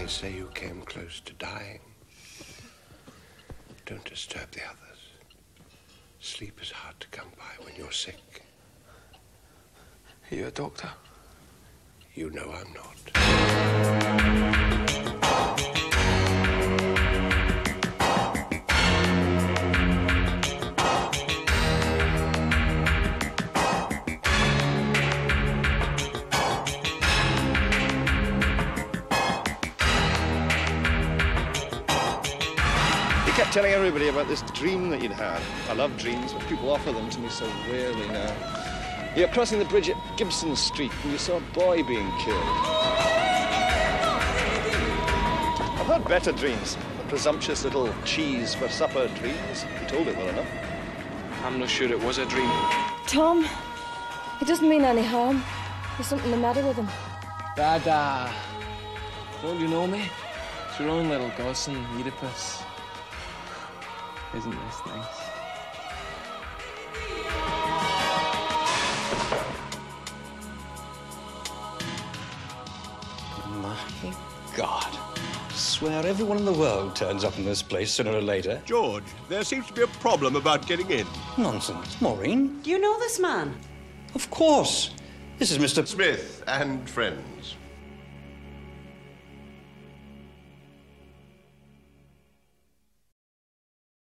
They say you came close to dying. Don't disturb the others. Sleep is hard to come by when you're sick. Are you a doctor? You know I'm not. You kept telling everybody about this dream that you'd had. I love dreams, but people offer them to me so rarely now. You're crossing the bridge at Gibson Street and you saw a boy being killed. I've had better dreams. The presumptuous little cheese for supper dreams. You told it well enough. I'm not sure it was a dream. Tom, it doesn't mean any harm. There's something the matter with him. Dada. Don't you know me? It's your own little godson, Oedipus. Isn't this nice? My God. Swear everyone in the world turns up in this place sooner or later. George, there seems to be a problem about getting in. Nonsense. Maureen? Do you know this man? Of course. This is Mr. Smith and friends.